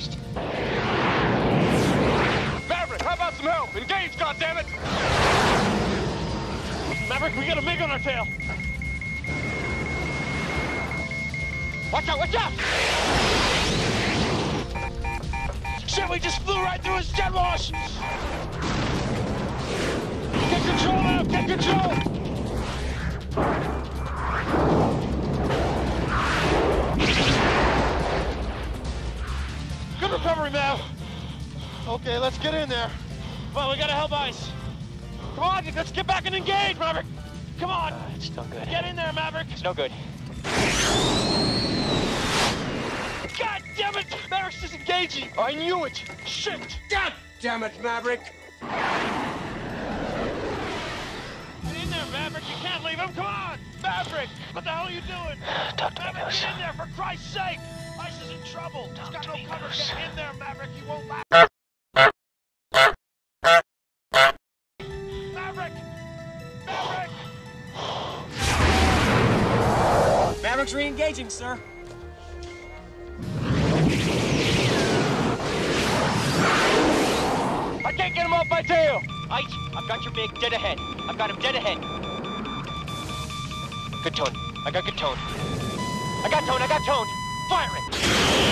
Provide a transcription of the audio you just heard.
fast. Maverick, how about some help? Engage, goddammit! Maverick, we got a MiG on our tail. Watch out, watch out! Shit, we just flew right through his jet wash! Get control now, get control! Good recovery, Mav. Okay, let's get in there. Well, we gotta help ice. Come on, let's get back and engage, Maverick. Come on. It's no good. Get in there, Maverick. It's no good. God damn it! Maverick's disengaging. I knew it. Shit. God damn it, Maverick! Get in there, Maverick. You can't leave him. Come on. Maverick, what the hell are you doing? Talk to me, Maverick, Goose. get in there, for Christ's sake. Ice is in trouble. He's got to no me, cover. Goose. Get in there, Maverick. He won't laugh. Maverick! Maverick! Maverick's re-engaging, sir. I can't get him off my tail. Ike, I've got your MiG dead ahead. I've got him dead ahead. Good tone. I got good tone. I got tone. Fire it!